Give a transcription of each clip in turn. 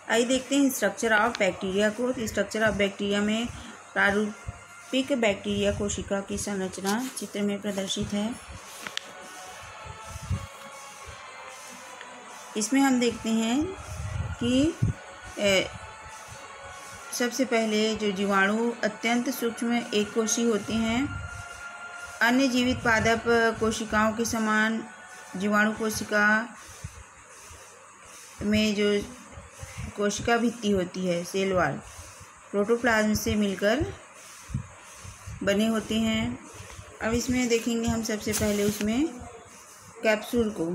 आइए देखते हैं स्ट्रक्चर ऑफ बैक्टीरिया को। तो स्ट्रक्चर ऑफ बैक्टीरिया में प्रारूपिक बैक्टीरिया कोशिका की संरचना चित्र में प्रदर्शित है। इसमें हम देखते हैं कि सबसे पहले जो जीवाणु अत्यंत सूक्ष्म एक कोशी होती हैं। अन्य जीवित पादप कोशिकाओं के समान जीवाणु कोशिका में जो कोशिका भित्ति होती है, सेल वॉल, प्रोटोप्लाज्म से मिलकर बने होते हैं। अब इसमें देखेंगे हम सबसे पहले उसमें कैप्सूल को।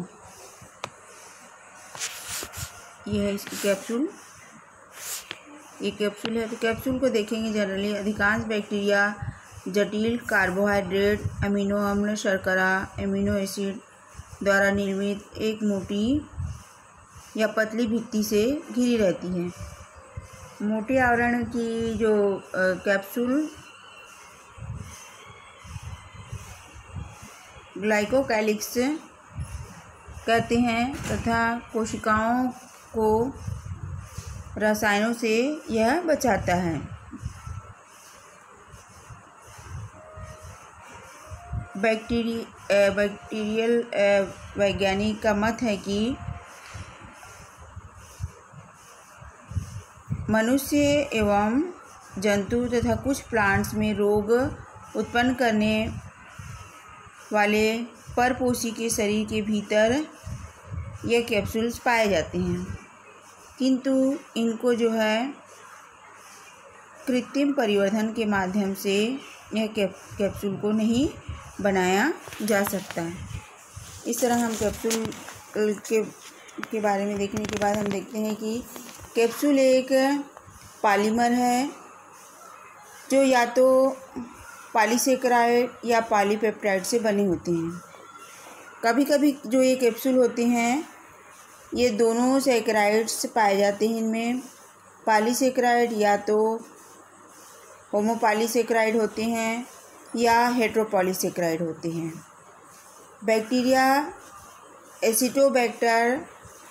ये है इसकी कैप्सूल, ये कैप्सूल है। तो कैप्सूल को देखेंगे जनरली अधिकांश बैक्टीरिया जटिल कार्बोहाइड्रेट, अमीनो अम्ल, शर्करा, एमिनो एसिड द्वारा निर्मित एक मोटी या पतली भित्ति से घिरी रहती है। मोटे आवरण की जो कैप्सूल ग्लाइकोकैलिक्स कहते हैं तथा कोशिकाओं को रसायनों से यह बचाता है। बैक्टीरियल वैज्ञानिक का मत है कि मनुष्य एवं जंतु तथा कुछ प्लांट्स में रोग उत्पन्न करने वाले परपोषी के शरीर के भीतर ये कैप्सूल्स पाए जाते हैं, किंतु इनको जो है कृत्रिम परिवर्धन के माध्यम से यह कैप्सूल को नहीं बनाया जा सकता है। इस तरह हम कैप्सूल के बारे में देखने के बाद हम देखते हैं कि कैप्सूल एक पॉलीमर है जो या तो पॉलीसेकेराइड या पॉलीपेप्टाइड से बने होते हैं। कभी कभी जो ये कैप्सूल होते हैं ये दोनों सेकेराइड्स पाए जाते हैं। इनमें पॉलीसेकेराइड या तो होमोपॉलीसेकेराइड होते हैं या हेटेरोपॉलीसेकेराइड होते हैं। बैक्टीरिया एसिटोबैक्टर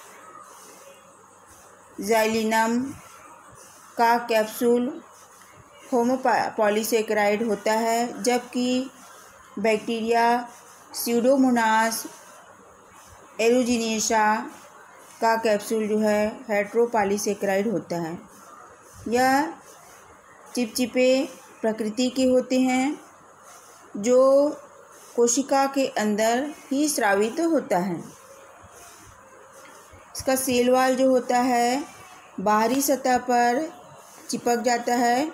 ज़ाइलिनम का कैप्सूल होमोपॉलीसेकेराइड होता है, जबकि बैक्टीरिया स्यूडोमोनास एरुजिनेसा का कैप्सूल जो है हेटेरोपॉलीसेकेराइड होता है। यह चिपचिपे प्रकृति के होते हैं जो कोशिका के अंदर ही स्रावित होता है। इसका सेल वॉल जो होता है बाहरी सतह पर चिपक जाता है।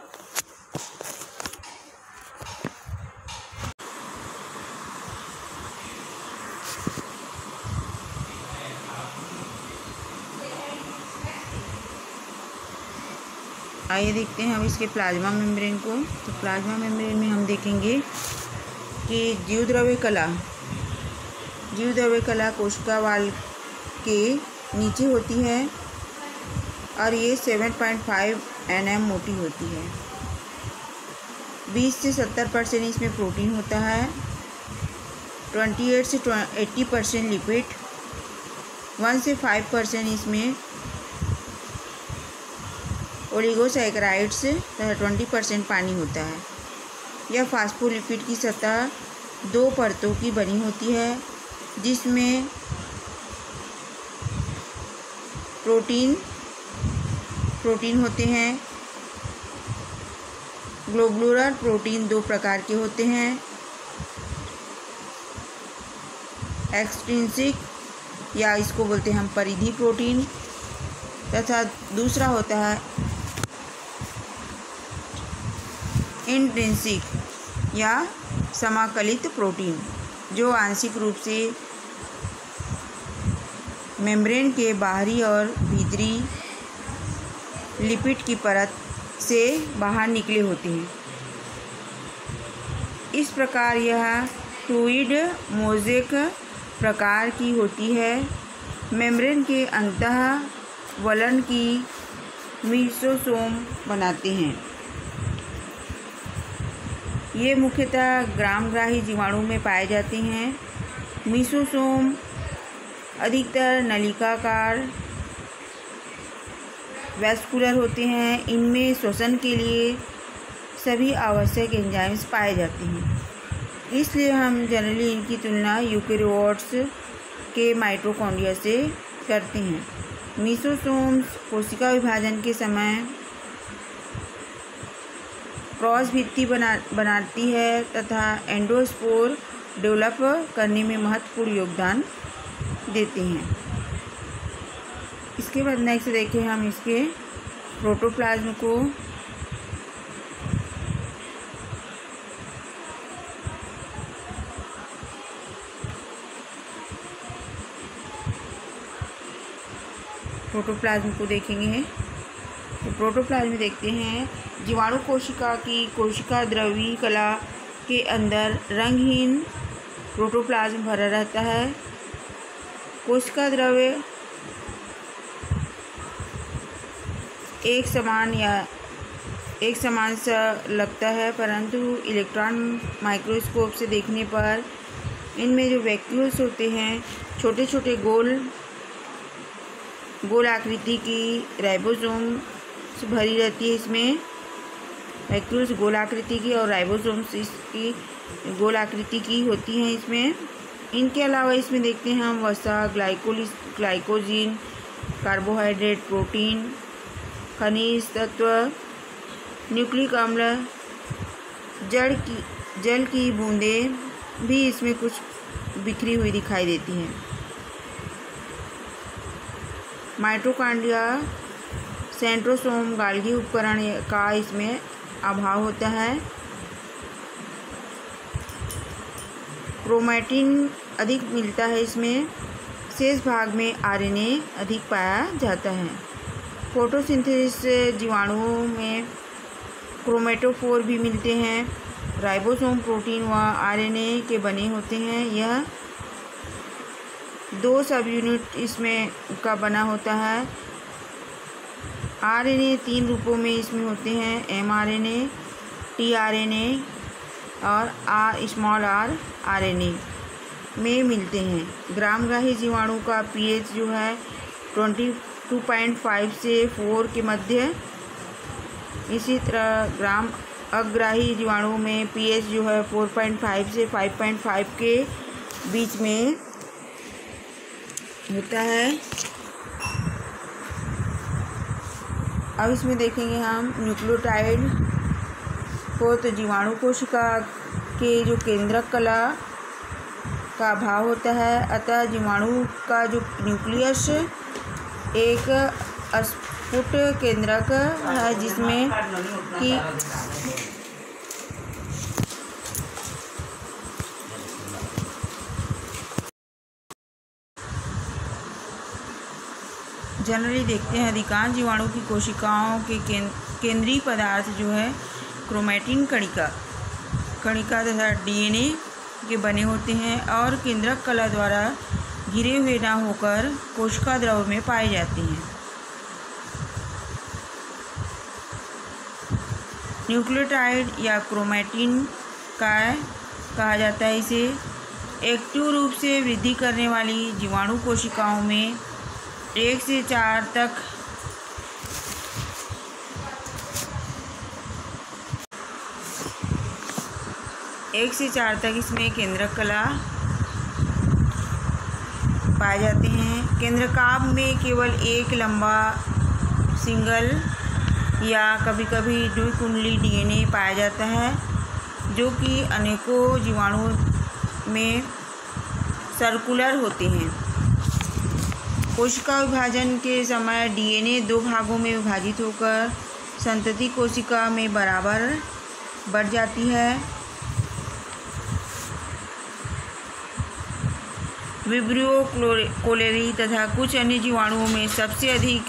आइए देखते हैं हम इसके प्लाज्मा मेम्ब्रेन को। तो प्लाज्मा मेम्ब्रेन में हम देखेंगे कि जीवद्रव्य कला कोशिका वाल के नीचे होती है और ये 7.5 nm मोटी होती है। 20 से 70% इसमें प्रोटीन होता है, 28 से 80% लिपिड, 1 से 5% इसमें ओलिगोसैकेराइड्स तथा 20% पानी होता है। यह फास्फोलिपिड की सतह 2 परतों की बनी होती है, जिसमें प्रोटीन होते हैं। ग्लोबुलर प्रोटीन 2 प्रकार के होते हैं, एक्सट्रिंसिक या इसको बोलते हैं हम परिधि प्रोटीन, तथा दूसरा होता है इंट्रिंसिक या समाकलित प्रोटीन, जो आंशिक रूप से मेम्ब्रेन के बाहरी और भीतरी लिपिड की परत से बाहर निकले होते हैं। इस प्रकार यह फ्लूइड मोज़ेक प्रकार की होती है। मेम्ब्रेन के अंतःवलन की मीसोसोम बनाते हैं। ये मुख्यतः ग्रामग्राही जीवाणु में पाए जाते हैं। मीसोसोम अधिकतर नलिकाकार वैस्कुलर होते हैं। इनमें श्वसन के लिए सभी आवश्यक एंजाइम्स पाए जाते हैं, इसलिए हम जनरली इनकी तुलना यूकेरियोट्स के माइटोकॉन्ड्रिया से करते हैं। मीसोसोम्स कोशिका विभाजन के समय क्रॉस भित्ति बनाती है तथा एंडोस्पोर डेवलप करने में महत्वपूर्ण योगदान देते हैं। इसके बाद नेक्स्ट देखें हम इसके प्रोटोप्लाज्म को। देखेंगे तो प्रोटोप्लाज्म देखते हैं। जीवाणु कोशिका की कोशिका द्रव्य कला के अंदर रंगहीन प्रोटोप्लाज्म भरा रहता है। कोशिका द्रव्य एक समान सा लगता है, परंतु इलेक्ट्रॉन माइक्रोस्कोप से देखने पर इनमें जो वैक्यूल्स होते हैं छोटे छोटे गोल आकृति की राइबोसोम से भरी रहती है। इसमें वैक्यूल्स गोल आकृति की और राइबोसोम्स इसकी गोल आकृति की होती हैं। इसमें इनके अलावा इसमें देखते हैं हम वसा, ग्लाइकोजिन, कार्बोहाइड्रेट, प्रोटीन, खनिज तत्व, न्यूक्लिक अम्ल, जल की बूंदें भी इसमें कुछ बिखरी हुई दिखाई देती हैं। माइटोकॉन्ड्रिया, सेंट्रोसोम, गाल्गी उपकरण का इसमें अभाव होता है। क्रोमैटिन अधिक मिलता है इसमें। शेष भाग में आरएनए अधिक पाया जाता है। फोटोसिंथेसिस जीवाणुओं में क्रोमेटोफोर भी मिलते हैं। राइबोसोम प्रोटीन व आरएनए के बने होते हैं। यह 2 सब यूनिट इसमें का बना होता है। आरएनए 3 रूपों में इसमें होते हैं, एमआरएनए, टीआरएनए और r आरएनए में मिलते हैं। ग्रामग्राही जीवाणु का पीएच जो है 22.5 से 4 के मध्य। इसी तरह ग्राम अग्राही जीवाणु में पीएच जो है 4.5 से 5.5 के बीच में होता है। अब इसमें देखेंगे हम न्यूक्लियोटाइड को। तो जीवाणु कोशिका के जो केंद्रक कला का अभाव होता है, अतः जीवाणु का जो न्यूक्लियस एक अस्फुट केंद्रक है जिसमें कि जनरली देखते हैं अधिकांश जीवाणु की कोशिकाओं के केंद्रीय पदार्थ जो है क्रोमैटिन कणिका तथा डीएनए के बने होते हैं और केंद्रक कला द्वारा घिरे हुए न होकर कोशिका द्रव्य में पाए जाते हैं। न्यूक्लियोटाइड या क्रोमैटिन कहा जाता है इसे। एक्टिव रूप से वृद्धि करने वाली जीवाणु कोशिकाओं में 1 से 4 तक इसमें केंद्रक कला पाए जाते हैं। केंद्रकाभ में केवल एक लंबा सिंगल या कभी कभी द्विकुंडली डीएनए पाया जाता है, जो कि अनेकों जीवाणुओं में सर्कुलर होते हैं। कोशिका विभाजन के समय डीएनए 2 भागों में विभाजित होकर संतति कोशिका में बराबर बढ़ जाती है। विब्रियो कोलेरी तथा कुछ अन्य जीवाणुओं में सबसे अधिक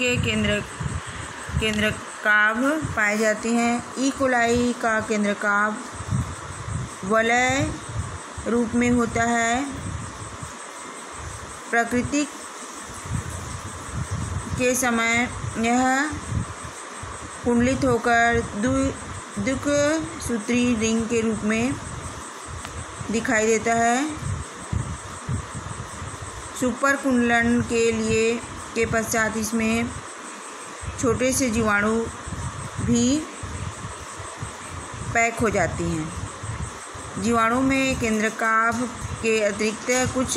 केंद्रकाभ पाए जाते हैं। ई कोलाई का केंद्रकाभ वलय रूप में होता है। प्रकृति के समय यह कुंडलित होकर द्विसूत्री रिंग के रूप में दिखाई देता है। सुपर कुंडलन के पश्चात इसमें छोटे से जीवाणु भी पैक हो जाती हैं। जीवाणु में केंद्रकाभ के अतिरिक्त कुछ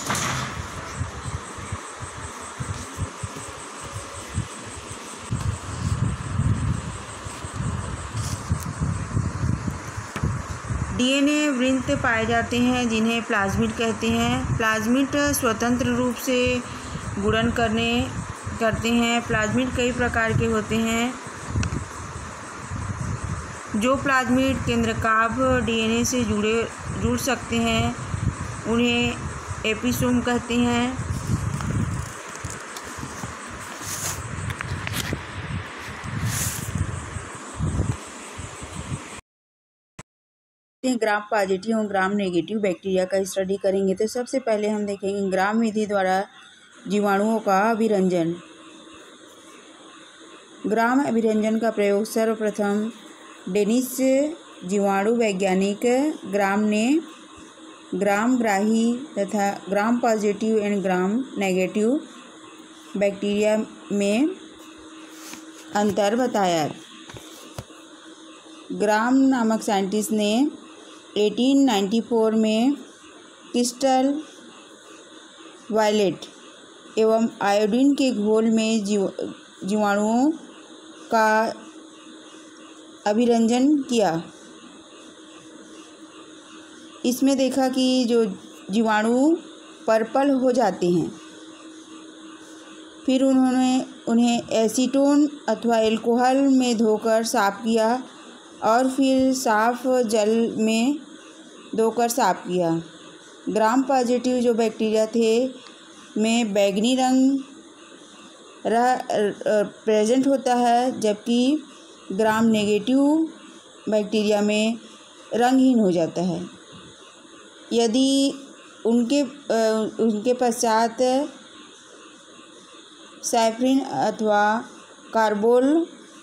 डीएनए वृत्त पाए जाते हैं जिन्हें प्लाज्मिड कहते हैं। प्लाज्मिड स्वतंत्र रूप से गुणन करते हैं। प्लाज्मिड कई प्रकार के होते हैं। जो प्लाज्मिड केंद्रकाभ डीएनए से जुड़ सकते हैं उन्हें एपिसोम कहते हैं। ग्राम पॉजिटिव और ग्राम नेगेटिव बैक्टीरिया का स्टडी करेंगे। तो सबसे पहले हम देखेंगे ग्राम विधि द्वारा जीवाणुओं का अभिरंजन। ग्राम अभिरंजन का प्रयोग सर्वप्रथम डेनिश जीवाणु वैज्ञानिक ग्राम ने ग्रामग्राही तथा gram positive and gram negative bacteria में अंतर बताया। ग्राम नामक साइंटिस्ट ने 1894 में क्रिस्टल वायलेट एवं आयोडीन के घोल में जीवाणुओं का अभिरंजन किया। इसमें देखा कि जो जीवाणु पर्पल हो जाते हैं। फिर उन्होंने उन्हें एसीटोन अथवा एल्कोहल में धोकर साफ़ किया और फिर साफ जल में धोकर साफ किया। ग्राम पॉजिटिव जो बैक्टीरिया थे में बैंगनी रंग प्रेजेंट होता है, जबकि ग्राम नेगेटिव बैक्टीरिया में रंगहीन हो जाता है। यदि उनके पश्चात सैफरिन अथवा कार्बोल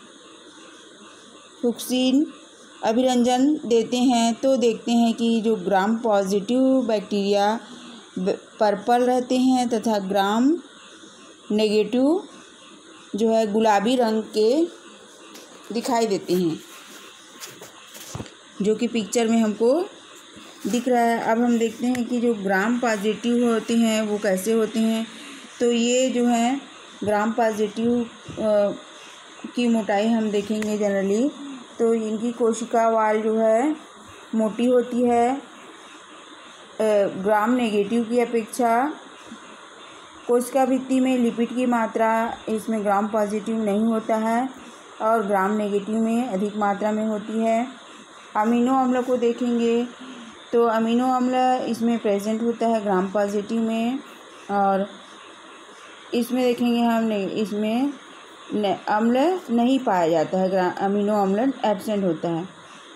फुक्सिन अभिरंजन देते हैं तो देखते हैं कि जो ग्राम पॉजिटिव बैक्टीरिया पर्पल रहते हैं तथा ग्राम नेगेटिव जो है गुलाबी रंग के दिखाई देते हैं, जो कि पिक्चर में हमको दिख रहा है। अब हम देखते हैं कि जो ग्राम पॉजिटिव होते हैं वो कैसे होते हैं। तो ये जो है ग्राम पॉजिटिव की मोटाई हम देखेंगे जनरली, तो इनकी कोशिका वाल जो है मोटी होती है ग्राम नेगेटिव की अपेक्षा। कोशिका भित्ति में लिपिड की मात्रा इसमें ग्राम पॉजिटिव नहीं होता है और ग्राम नेगेटिव में अधिक मात्रा में होती है। अमीनो अम्ल को देखेंगे तो अमीनो अम्ल इसमें प्रेजेंट होता है ग्राम पॉजिटिव में, और इसमें देखेंगे हम इसमें अम्ल नहीं पाया जाता है, अमीनो अम्ल एब्सेंट होता है।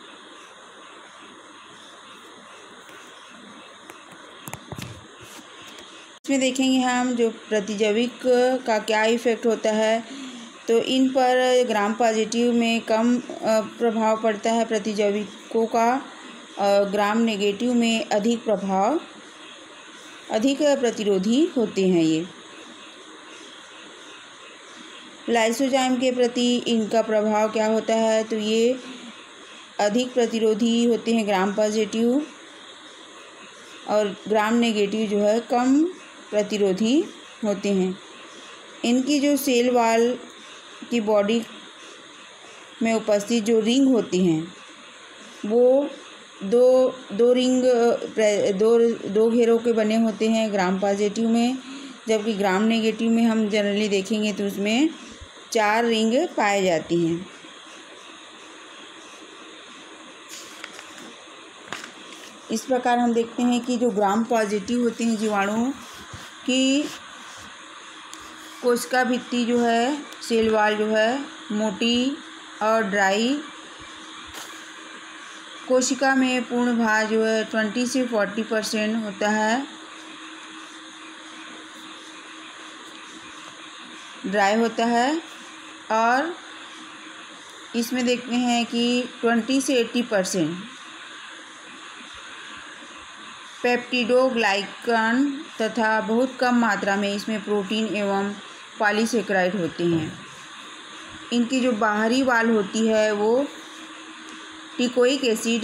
इसमें देखेंगे हम जो प्रतिजैविक का क्या इफ़ेक्ट होता है। तो इन पर ग्राम पॉजिटिव में कम प्रभाव पड़ता है प्रतिजैविकों का, ग्राम नेगेटिव में अधिक प्रतिरोधी होते हैं। ये लाइसोजाइम के प्रति इनका प्रभाव क्या होता है, तो ये अधिक प्रतिरोधी होते हैं ग्राम पॉजिटिव, और ग्राम नेगेटिव जो है कम प्रतिरोधी होते हैं। इनकी जो सेल वाल की बॉडी में उपस्थित जो रिंग होती हैं वो दो घेरों के बने होते हैं ग्राम पॉजिटिव में, जबकि ग्राम नेगेटिव में हम जनरली देखेंगे तो उसमें 4 रिंग पाई जाती हैं। इस प्रकार हम देखते हैं कि जो ग्राम पॉजिटिव होते हैं जीवाणु की कोशिका भित्ति जो है सेल वाल जो है मोटी और ड्राई, कोशिका में पूर्ण भार जो है 20 से 40% होता है, ड्राई होता है, और इसमें देखते हैं कि 20 से 80% पेप्टिडोग्लाइकन तथा बहुत कम मात्रा में इसमें प्रोटीन एवं पॉलीसेकेराइड होते हैं। इनकी जो बाहरी वाल होती है वो टिकोइक एसिड,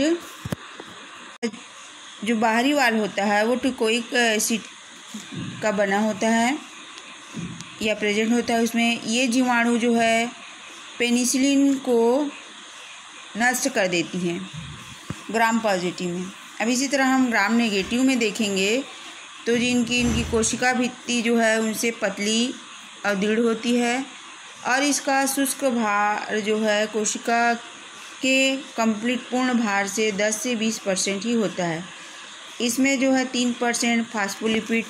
जो बाहरी वाल होता है वो टिकोइक एसिड का बना होता है या प्रेजेंट होता है उसमें। ये जीवाणु जो है पेनिसिलिन को नष्ट कर देती हैं ग्राम पॉजिटिव में। अब इसी तरह हम ग्राम नेगेटिव में देखेंगे तो इनकी कोशिका भित्ति जो है उनसे पतली और दृढ़ होती है और इसका शुष्क भार जो है कोशिका के कंप्लीट पूर्ण भार से 10 से 20% ही होता है। इसमें जो है 3% फास्फोलिपिड,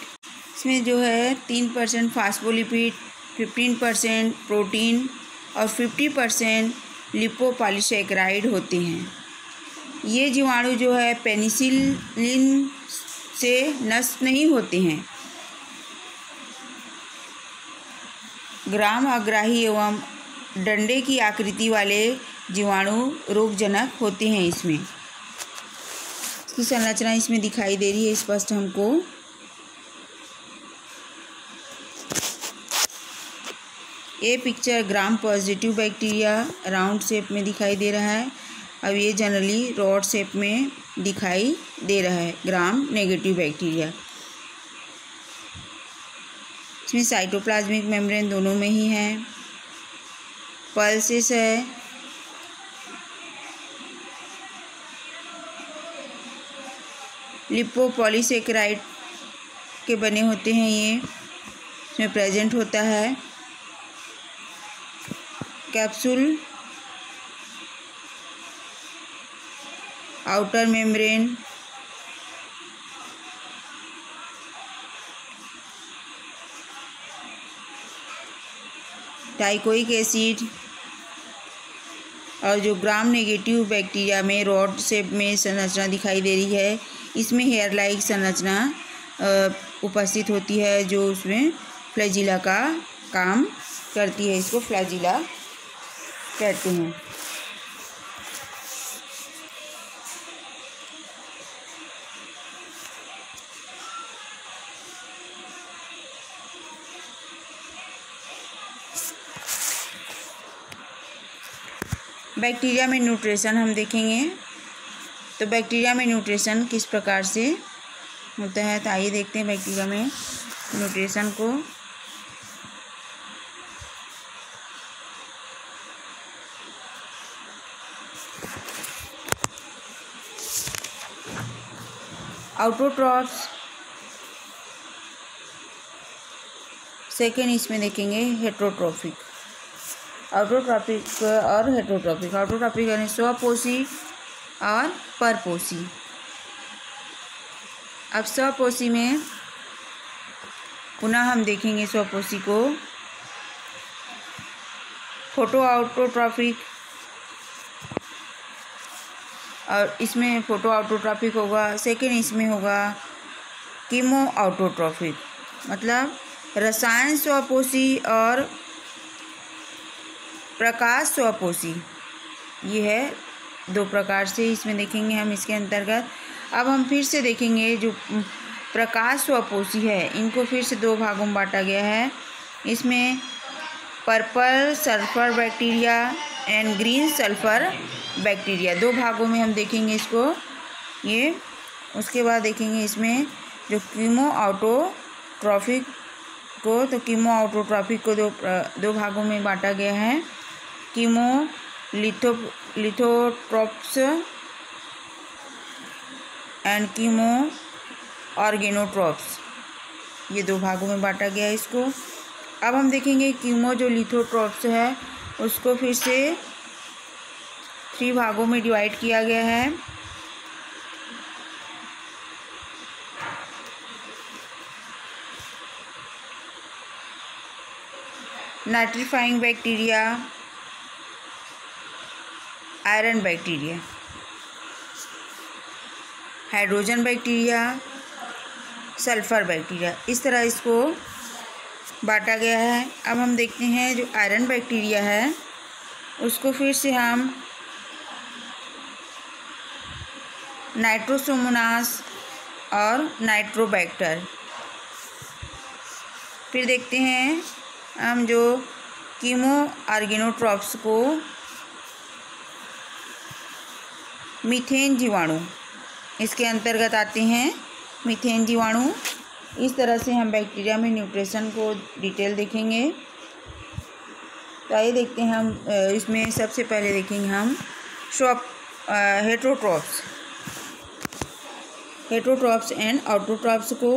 15% प्रोटीन और 50% लिपोपॉलीसैकेराइड होते हैं। ये जीवाणु जो है पेनिसिलिन से नष्ट नहीं होते हैं। ग्राम अग्राही एवं डंडे की आकृति वाले जीवाणु रोगजनक होते हैं। इसमें इसकी संरचना इसमें दिखाई दे रही है स्पष्ट हमको। ये picture gram positive bacteria round shape में दिखाई दे रहा है। अब ये जनरली रॉड शेप में दिखाई दे रहा है ग्राम नेगेटिव बैक्टीरिया। इसमें साइटोप्लाज्मिक मेम्ब्रेन दोनों में ही है, पल्सेस है, लिपोपॉलीसैकेराइड के बने होते हैं, ये इसमें प्रेजेंट होता है। Capsule, outer membrane, teichoic acid और जो ग्राम नेगेटिव बैक्टीरिया में रॉड शेप में संरचना दिखाई दे रही है, इसमें हेयर लाइक संरचना उपस्थित होती है जो उसमें फ्लैजिला का काम करती है। इसको फ्लैजिला कहते हैं। बैक्टीरिया में न्यूट्रिशन हम देखेंगे तो बैक्टीरिया में न्यूट्रिशन किस प्रकार से होता है, तो आइए देखते हैं बैक्टीरिया में न्यूट्रिशन को। आउटोट्रॉफ्स, सेकेंड इसमें देखेंगे हेटरोट्रॉफिक। आउटोट्रॉफिक और हेटरोट्रॉफिक। आउटोट्रॉफिक यानी स्वपोषी और परपोषी। अब स्वपोषी में पुनः हम देखेंगे स्वपोषी को फोटो आउटोट्रॉफिक, और इसमें फोटो आउटोट्रॉफिक होगा। सेकेंड इसमें होगा कीमो आउटोट्रॉफिक, मतलब रसायन स्वपोषी और प्रकाश स्वपोषी। ये है दो प्रकार से इसमें देखेंगे हम इसके अंतर्गत। अब हम फिर से देखेंगे जो प्रकाश स्वपोषी है इनको फिर से दो भागों में बांटा गया है। इसमें purple sulphur bacteria and green sulphur bacteria, दो भागों में हम देखेंगे इसको ये। उसके बाद देखेंगे इसमें जो कीमो आउटोट्रॉफिक को, तो कीमो आउटोट्रॉफिक को दो भागों में बांटा गया है। Chemolithotrophs and chemoorganotrophs, ये दो भागों में बांटा गया है इसको। अब हम देखेंगे कीमो जो लिथोट्रोप्स है उसको फिर से 3 भागों में डिवाइड किया गया है। Nitrifying bacteria, iron bacteria, hydrogen bacteria, sulphur bacteria, इस तरह इसको बांटा गया है। अब हम देखते हैं जो आयरन बैक्टीरिया है उसको फिर से हम नाइट्रोसोमोनास और नाइट्रोबैक्टर। फिर देखते हैं हम जो कीमो ऑर्गेनोट्रॉप्स को मीथेन जीवाणु इसके अंतर्गत आते हैं। मीथेन जीवाणु, इस तरह से हम बैक्टीरिया में न्यूट्रिशन को डिटेल देखेंगे। तो आइए देखते हैं हम इसमें सबसे पहले देखेंगे हम हेटरोट्रॉप्स एंड ऑटोट्रॉप्स को।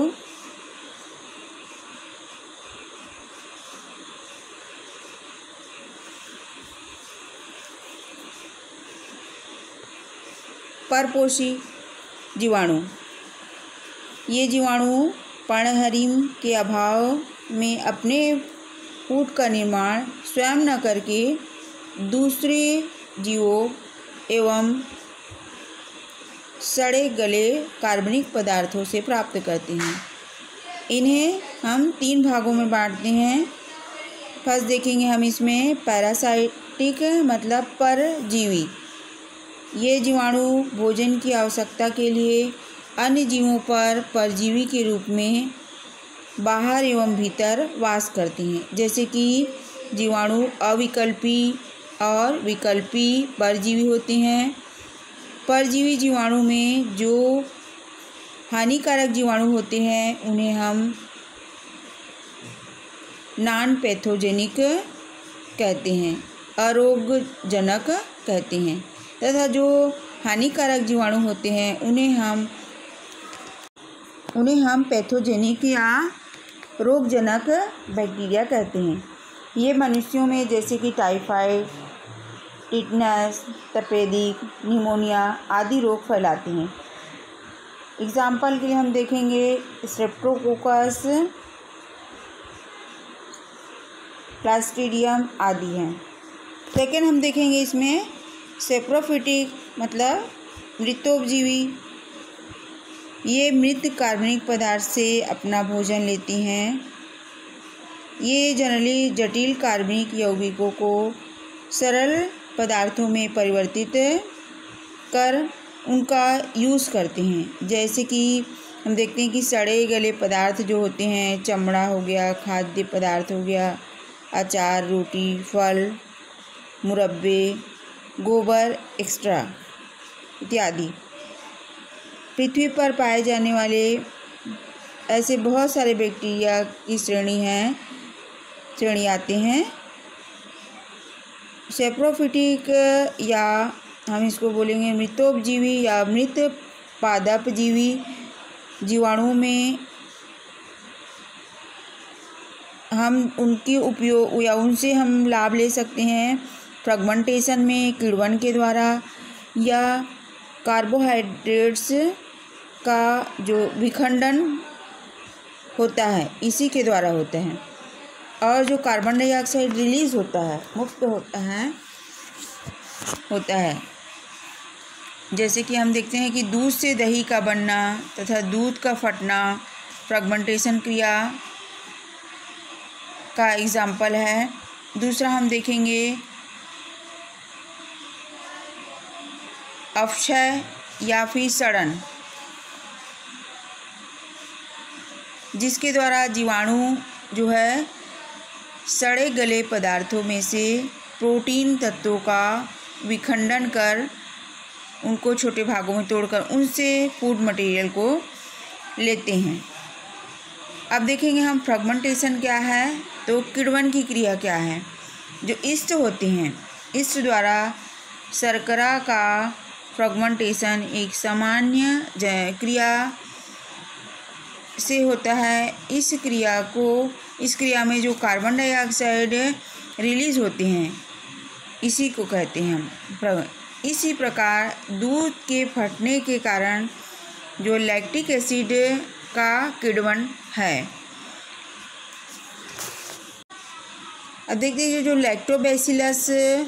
परपोषी जीवाणु, ये जीवाणु पर्णहरिम के अभाव में अपने कूट का निर्माण स्वयं न करके दूसरे जीवों एवं सड़े गले कार्बनिक पदार्थों से प्राप्त करते हैं। इन्हें हम 3 भागों में बांटते हैं। फर्स्ट देखेंगे हम इसमें पैरासाइटिक मतलब परजीवी। ये जीवाणु भोजन की आवश्यकता के लिए अन्य जीवों पर परजीवी के रूप में बाहर एवं भीतर वास करते हैं। जैसे कि जीवाणु अविकल्पी और विकल्पी परजीवी होते हैं। परजीवी जीवाणु में जो हानिकारक जीवाणु होते हैं उन्हें हम नॉन पैथोजेनिक कहते हैं, अरोगजनक कहते हैं, तथा जो हानिकारक जीवाणु होते हैं उन्हें हम पैथोजेनिक या रोगजनक बैक्टीरिया कहते हैं। ये मनुष्यों में जैसे कि टाइफाइड, टिटनस, तपेदिक, निमोनिया आदि रोग फैलाते हैं। एग्जाम्पल के लिए हम देखेंगे स्ट्रेप्टोकोकस, क्लास्ट्रीडियम आदि हैं। सेकेंड हम देखेंगे इसमें सेप्रोफिटिक मतलब मृतोपजीवी। ये मृत कार्बनिक पदार्थ से अपना भोजन लेती हैं। ये जनरली जटिल कार्बनिक यौगिकों को सरल पदार्थों में परिवर्तित कर उनका यूज़ करते हैं। जैसे कि हम देखते हैं कि सड़े गले पदार्थ जो होते हैं, चमड़ा हो गया, खाद्य पदार्थ हो गया, अचार, रोटी, फल, मुरब्बे, गोबर एक्स्ट्रा इत्यादि। पृथ्वी पर पाए जाने वाले ऐसे बहुत सारे बैक्टीरिया की श्रेणी आते हैं। सेप्रोफिटिक या हम इसको बोलेंगे मृतोपजीवी या मृत पादपजीवी जीवाणुओं में हम उनकी उपयोग या उनसे हम लाभ ले सकते हैं फ्रेगमेंटेशन में, किण्वन के द्वारा, या कार्बोहाइड्रेट्स का जो विखंडन होता है इसी के द्वारा होता है। और जो कार्बन डाइऑक्साइड रिलीज़ होता है, मुक्त होता है। जैसे कि हम देखते हैं कि दूध से दही का बनना तथा दूध का फटना फ्रेगमेंटेशन क्रिया का एग्जाम्पल है। दूसरा हम देखेंगे अपक्षय या फिर सड़न, जिसके द्वारा जीवाणु जो है सड़े गले पदार्थों में से प्रोटीन तत्वों का विखंडन कर उनको छोटे भागों में तोड़कर उनसे फूड मटेरियल को लेते हैं। अब देखेंगे हम फ्रेगमेंटेशन क्या है, तो किण्वन की क्रिया क्या है। जो ईस्ट होते हैं, ईस्ट द्वारा शर्करा का फ्रेगमेंटेशन एक सामान्य क्रिया से होता है। इस क्रिया में जो कार्बन डाइऑक्साइड रिलीज़ होते हैं इसी को कहते हैं हम। इसी प्रकार दूध के फटने के कारण जो लैक्टिक एसिड का किण्वन है। अब देखते हैं जो लैक्टोबैसिलस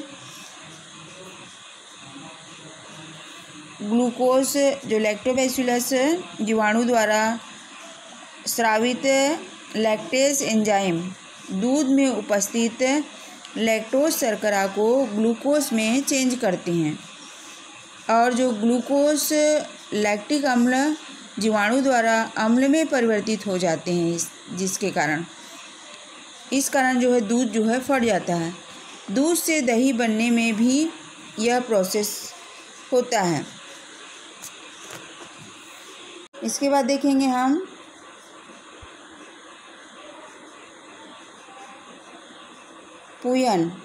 ग्लूकोज, जो लैक्टोबैसिलस जीवाणु द्वारा स्रावित लैक्टेज एंजाइम दूध में उपस्थित लैक्टोज शर्करा को ग्लूकोज में चेंज करते हैं। और जो ग्लूकोज लैक्टिक अम्ल जीवाणु द्वारा अम्ल में परिवर्तित हो जाते हैं, जिसके कारण इस कारण जो है दूध जो है फट जाता है। दूध से दही बनने में भी यह प्रोसेस होता है। इसके बाद देखेंगे हम पूयन।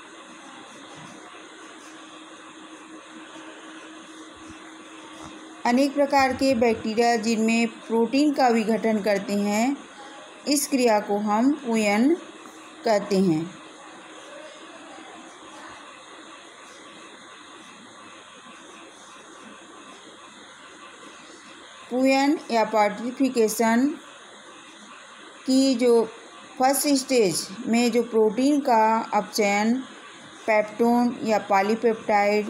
अनेक प्रकार के बैक्टीरिया जिनमें प्रोटीन का विघटन करते हैं, इस क्रिया को हम पूयन कहते हैं। पूयन या पार्टिफिकेशन की जो फर्स्ट स्टेज में जो प्रोटीन का अपचयन पेप्टोन या पॉलीपेप्टाइड,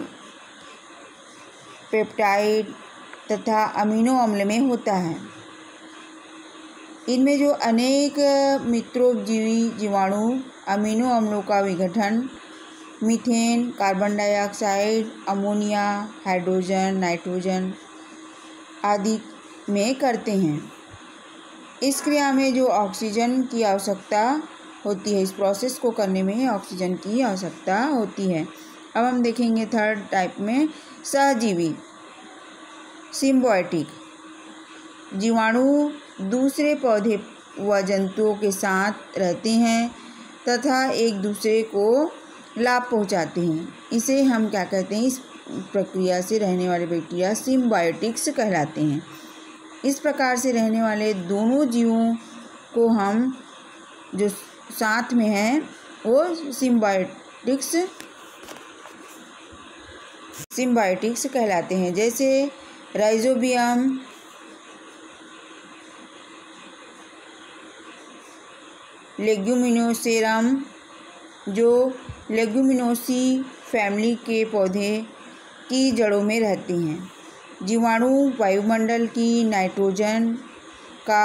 पेप्टाइड तथा अमीनो अम्ल में होता है। इनमें जो अनेक मित्रोपजीवी जीवाणु अमीनो अम्लों का विघटन methane, carbon dioxide, ammonia, hydrogen, nitrogen आदि में करते हैं। इस क्रिया में जो ऑक्सीजन की आवश्यकता होती है, इस प्रोसेस को करने में ऑक्सीजन की आवश्यकता होती है। अब हम देखेंगे थर्ड टाइप में सहजीवी सिम्बायोटिक। जीवाणु दूसरे पौधे व जंतुओं के साथ रहते हैं तथा एक दूसरे को लाभ पहुंचाते हैं। इसे हम क्या कहते हैं, इस प्रक्रिया से रहने वाले बैक्टीरिया सिम्बायोटिक्स कहलाते हैं। इस प्रकार से रहने वाले दोनों जीवों को हम जो साथ में हैं वो सिम्बायोटिक्स कहलाते हैं। जैसे राइजोबियम, लेग्यूमिनोसेरम जो लेग्यूमिनोसी फैमिली के पौधे की जड़ों में रहते हैं। जीवाणु वायुमंडल की नाइट्रोजन का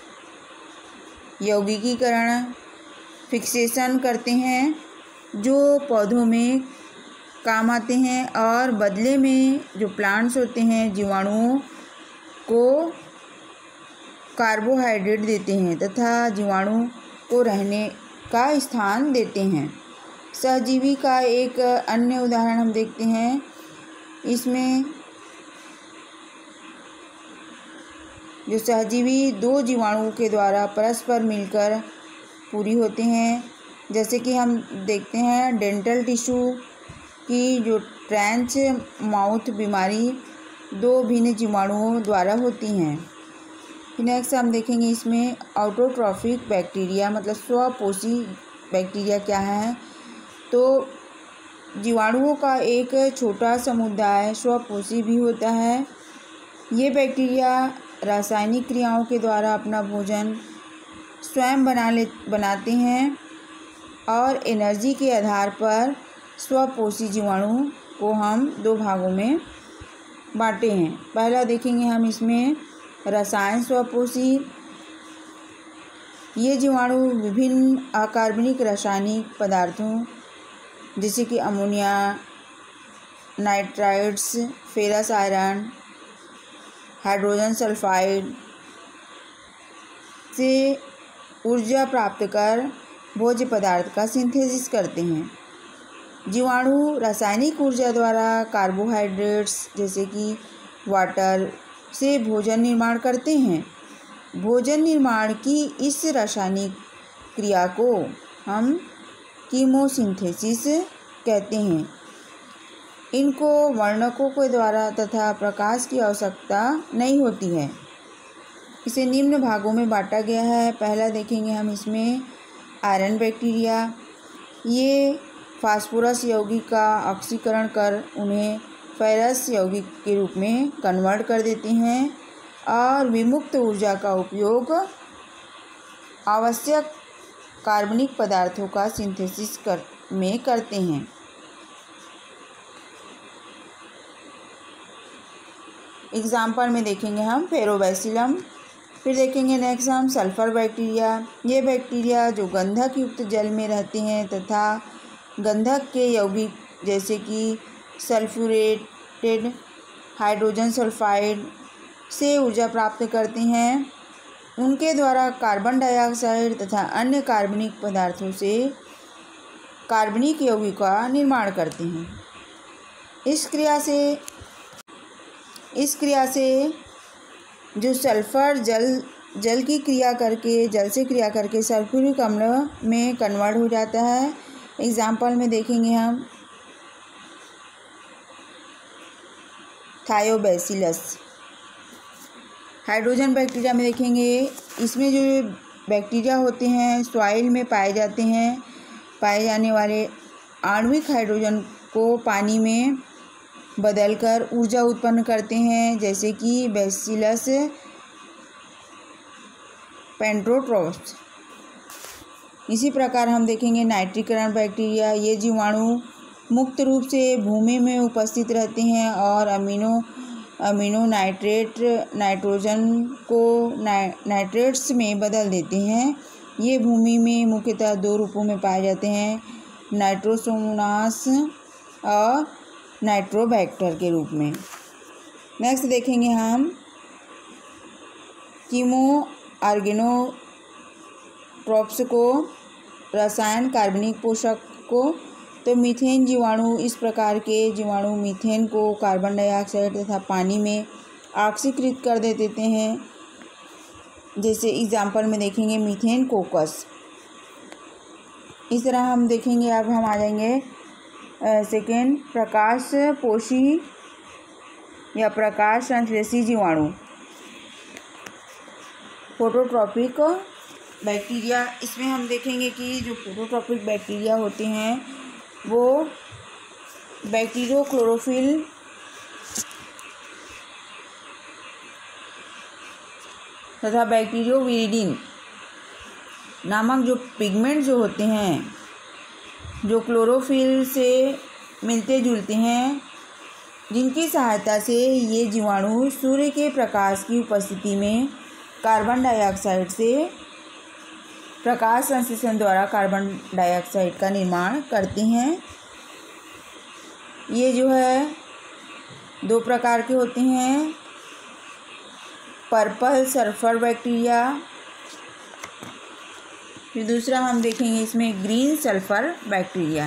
यौगिकीकरण फिक्सेशन करते हैं जो पौधों में काम आते हैं और बदले में जो प्लांट्स होते हैं जीवाणुओं को कार्बोहाइड्रेट देते हैं तथा जीवाणु को रहने का स्थान देते हैं। सहजीवी का एक अन्य उदाहरण हम देखते हैं। इसमें जो सहजीवी दो जीवाणुओं के द्वारा परस्पर मिलकर पूरी होते हैं। जैसे कि हम देखते हैं डेंटल टिश्यू की जो ट्रेंच माउथ बीमारी दो भिन्न जीवाणुओं द्वारा होती हैं। नेक्स्ट हम देखेंगे इसमें ऑटोट्रॉफिक बैक्टीरिया मतलब स्वपोषी बैक्टीरिया क्या है। तो जीवाणुओं का एक छोटा समुदाय स्वपोषी भी होता है। ये बैक्टीरिया रासायनिक क्रियाओं के द्वारा अपना भोजन स्वयं बनाते हैं और एनर्जी के आधार पर स्वपोषी जीवाणु को हम दो भागों में बांटे हैं। पहला देखेंगे हम इसमें रसायन स्वपोषी। ये जीवाणु विभिन्न अकार्बनिक रासायनिक पदार्थों जैसे कि ammonia, nitrides, ferrous iron, hydrogen sulphide से ऊर्जा प्राप्त कर भोज्य पदार्थ का सिंथेसिस करते हैं। जीवाणु रासायनिक ऊर्जा द्वारा कार्बोहाइड्रेट्स जैसे कि वाटर से भोजन निर्माण करते हैं। भोजन निर्माण की इस रासायनिक क्रिया को हम कीमोसिंथेसिस कहते हैं। इनको वर्णकों के द्वारा तथा प्रकाश की आवश्यकता नहीं होती है। इसे निम्न भागों में बांटा गया है। पहला देखेंगे हम इसमें आयरन बैक्टीरिया। ये फास्फोरस यौगिक का ऑक्सीकरण कर उन्हें फेरस यौगिक के रूप में कन्वर्ट कर देते हैं और विमुक्त ऊर्जा का उपयोग आवश्यक कार्बनिक पदार्थों का सिंथेसिस में करते हैं। एग्जाम्पल में देखेंगे हम फेरोबैसिलम। फिर देखेंगे नेक्स्ट हम सल्फर बैक्टीरिया। ये बैक्टीरिया जो गंधक युक्त जल में रहते हैं तथा गंधक के यौगिक जैसे कि सल्फ्यूरेटेड हाइड्रोजन सल्फाइड से ऊर्जा प्राप्त करते हैं। उनके द्वारा कार्बन डाइऑक्साइड तथा अन्य कार्बनिक पदार्थों से कार्बनिक यौगिक का निर्माण करते हैं। इस क्रिया से जो सल्फर जल से क्रिया करके सल्फ्यूरिक अम्ल में कन्वर्ट हो जाता है। एग्जाम्पल में देखेंगे हम थायोबैसिलस। हाइड्रोजन बैक्टीरिया में देखेंगे, इसमें जो बैक्टीरिया होते हैं सॉइल में पाए जाने वाले आणविक हाइड्रोजन को पानी में बदलकर ऊर्जा उत्पन्न करते हैं, जैसे कि बैसिलस पेंटोट्रोप्स। इसी प्रकार हम देखेंगे नाइट्रीकरण बैक्टीरिया। ये जीवाणु मुक्त रूप से भूमि में उपस्थित रहते हैं और अमीनो नाइट्रोजन को नाइट्रेट्स में बदल देते हैं। ये भूमि में मुख्यतः 2 रूपों में पाए जाते हैं, नाइट्रोसोमोनास और नाइट्रोबैक्टर के रूप में। नेक्स्ट देखेंगे हम कीमो ऑर्गेनोट्रॉप्स को, रसायन कार्बनिक पोषक को। तो मीथेन जीवाणु, इस प्रकार के जीवाणु मीथेन को कार्बन डाइऑक्साइड तथा पानी में ऑक्सीकृत कर देते हैं। जैसे एग्जाम्पल में देखेंगे मीथेन कोकस। इस तरह हम देखेंगे, अब हम आ जाएंगे सेकेंड, प्रकाश पोषी या प्रकाश संश्लेषी जीवाणु, फोटोट्रॉपिक बैक्टीरिया। इसमें हम देखेंगे कि जो फोटोट्रॉपिक बैक्टीरिया होते हैं वो बैक्टीरियो क्लोरोफिल तथा बैक्टीरियो विरिडिन नामक जो पिगमेंट जो होते हैं, जो क्लोरोफिल से मिलते जुलते हैं, जिनकी सहायता से ये जीवाणु सूर्य के प्रकाश की उपस्थिति में कार्बन डाइऑक्साइड से प्रकाश संश्लेषण द्वारा कार्बन डाइऑक्साइड का निर्माण करते हैं। ये जो है 2 प्रकार के होते हैं, पर्पल सल्फर बैक्टीरिया, फिर दूसरा हम देखेंगे इसमें ग्रीन सल्फर बैक्टीरिया।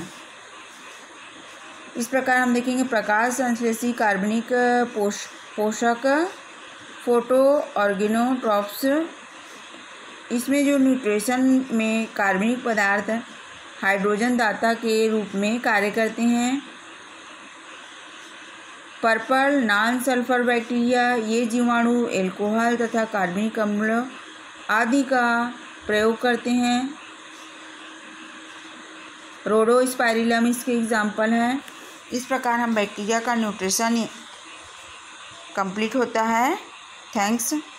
इस प्रकार हम देखेंगे प्रकाश संश्लेषी कार्बनिक पोषक फोटो ऑर्गेनोट्रॉप्स। इसमें जो न्यूट्रिशन में कार्बनिक पदार्थ हाइड्रोजन दाता के रूप में कार्य करते हैं। पर्पल नॉन सल्फर बैक्टीरिया, ये जीवाणु एल्कोहल तथा कार्बनिक अम्ल आदि का प्रयोग करते हैं। रोडोस्पाइरिलम इसके एग्जाम्पल हैं। इस प्रकार हम बैक्टीरिया का न्यूट्रिशन कंप्लीट होता है। थैंक्स।